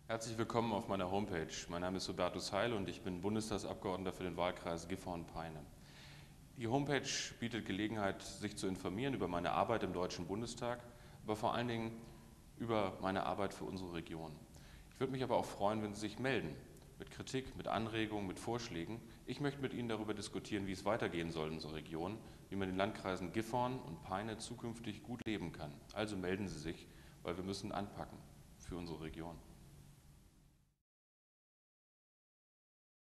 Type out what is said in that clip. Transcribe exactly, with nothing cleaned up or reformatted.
Herzlich willkommen auf meiner Homepage. Mein Name ist Hubertus Heil und ich bin Bundestagsabgeordneter für den Wahlkreis Gifhorn-Peine. Die Homepage bietet Gelegenheit, sich zu informieren über meine Arbeit im Deutschen Bundestag, aber vor allen Dingen über meine Arbeit für unsere Region. Ich würde mich aber auch freuen, wenn Sie sich melden, mit Kritik, mit Anregungen, mit Vorschlägen. Ich möchte mit Ihnen darüber diskutieren, wie es weitergehen soll in unserer Region, wie man in den Landkreisen Gifhorn und Peine zukünftig gut leben kann. Also melden Sie sich, weil wir müssen anpacken für unsere Region.